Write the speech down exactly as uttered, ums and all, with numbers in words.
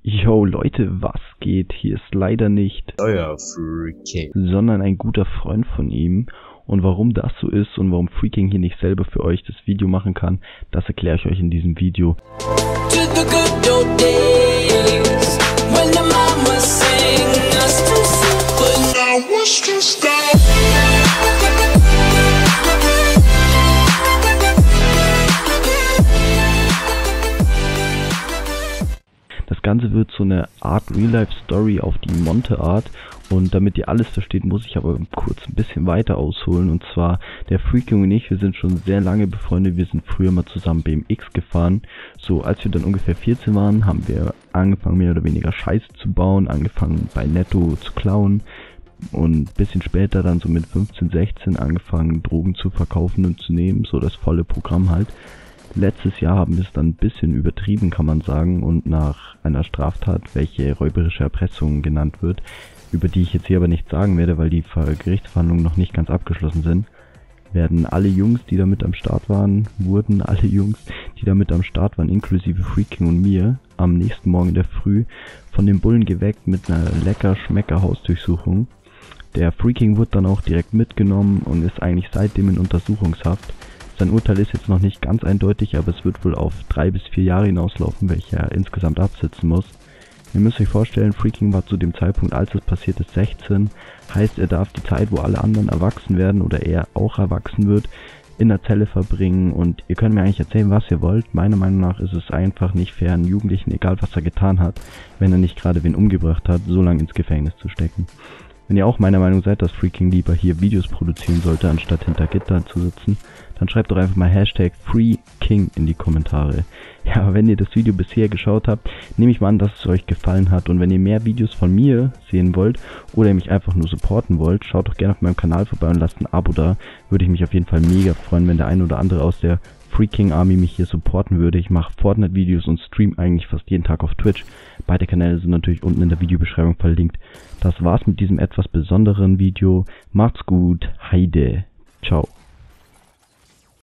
Yo Leute, was geht? Hier ist leider nicht euer Freaking, sondern ein guter Freund von ihm. Und warum das so ist und warum Freaking hier nicht selber für euch das Video machen kann, das erkläre ich euch in diesem Video. Das Ganze wird so eine Art Real-Life-Story auf die Monte-Art. Und damit ihr alles versteht, muss ich aber kurz ein bisschen weiter ausholen. Und zwar, der Freaking und ich, wir sind schon sehr lange befreundet. Wir sind früher mal zusammen B M X gefahren. So, als wir dann ungefähr vierzehn waren, haben wir angefangen, mehr oder weniger Scheiße zu bauen. Angefangen bei Netto zu klauen. Und ein bisschen später dann so mit fünfzehn, sechzehn angefangen, Drogen zu verkaufen und zu nehmen. So das volle Programm halt. Letztes Jahr haben wir es dann ein bisschen übertrieben, kann man sagen. Und nach einer Straftat, welche räuberische Erpressung genannt wird, über die ich jetzt hier aber nichts sagen werde, weil die Gerichtsverhandlungen noch nicht ganz abgeschlossen sind, werden alle Jungs, die damit am Start waren, wurden alle Jungs, die damit am Start waren, inklusive Freaking und mir, am nächsten Morgen in der Früh von den Bullen geweckt mit einer lecker schmecker Hausdurchsuchung. Der Freaking wurde dann auch direkt mitgenommen und ist eigentlich seitdem in Untersuchungshaft. Sein Urteil ist jetzt noch nicht ganz eindeutig, aber es wird wohl auf drei bis vier Jahre hinauslaufen, welche er insgesamt absitzen muss. Ihr müsst euch vorstellen, Freaking war zu dem Zeitpunkt, als es passiert ist, sechzehn. Heißt, er darf die Zeit, wo alle anderen erwachsen werden oder er auch erwachsen wird, in der Zelle verbringen. Und ihr könnt mir eigentlich erzählen, was ihr wollt. Meiner Meinung nach ist es einfach nicht fair, einen Jugendlichen, egal was er getan hat, wenn er nicht gerade wen umgebracht hat, so lange ins Gefängnis zu stecken. Wenn ihr auch meiner Meinung seid, dass Freaking lieber hier Videos produzieren sollte, anstatt hinter Gitter zu sitzen, dann schreibt doch einfach mal Hashtag FreeKing in die Kommentare. Ja, aber wenn ihr das Video bisher geschaut habt, nehme ich mal an, dass es euch gefallen hat. Und wenn ihr mehr Videos von mir sehen wollt oder ihr mich einfach nur supporten wollt, schaut doch gerne auf meinem Kanal vorbei und lasst ein Abo da. Würde ich mich auf jeden Fall mega freuen, wenn der ein oder andere aus der Freaking Army mich hier supporten würde. Ich mache Fortnite-Videos und stream eigentlich fast jeden Tag auf Twitch. Beide Kanäle sind natürlich unten in der Videobeschreibung verlinkt. Das war's mit diesem etwas besonderen Video. Macht's gut. Heide. Ciao.